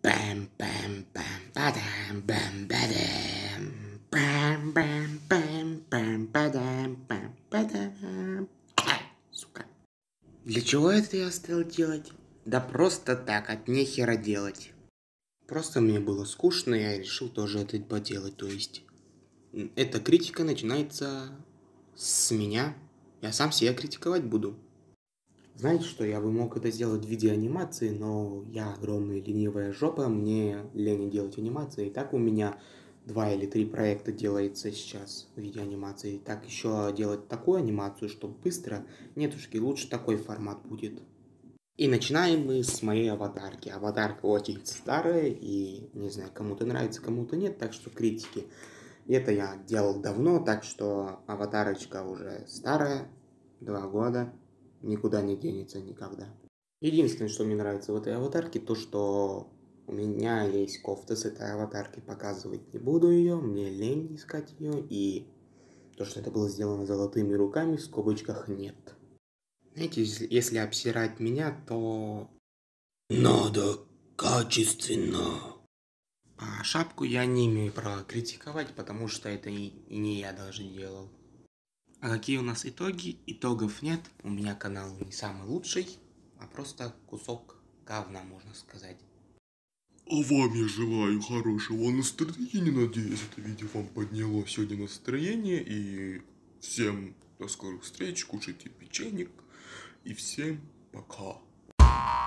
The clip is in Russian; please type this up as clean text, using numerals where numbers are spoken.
Бэм, бэм, бэм, падам, бэм, бадам. Бэм, бэм, бэм, бэм, падам, бэм, падам. Сука. Для чего это я стал делать? Да просто так, от нехера делать. Просто мне было скучно, я решил тоже это поделать. То есть, эта критика начинается с меня. Я сам себя критиковать буду. Знаете что, я бы мог это сделать в виде анимации, но я огромная ленивая жопа, мне лень делать анимации. И так у меня 2 или 3 проекта делается сейчас в виде анимации. Так еще делать такую анимацию, чтобы быстро, нетушки, лучше такой формат будет. И начинаем мы с моей аватарки. Аватарка очень старая и, не знаю, кому-то нравится, кому-то нет, так что критики. Это я делал давно, так что аватарочка уже старая, 2 года, никуда не денется никогда. Единственное, что мне нравится в этой аватарке, то что у меня есть кофта с этой аватарки, показывать не буду ее, мне лень искать ее, и то, что это было сделано золотыми руками, в скобочках нет. Знаете, если обсирать меня, то надо качественно. А шапку я не имею права критиковать, потому что это и не я даже делал. А какие у нас итоги? Итогов нет. У меня канал не самый лучший, а просто кусок говна, можно сказать. А вам я желаю хорошего настроения, надеюсь, это видео вам подняло сегодня настроение, и всем до скорых встреч, кушайте печенье, и всем пока.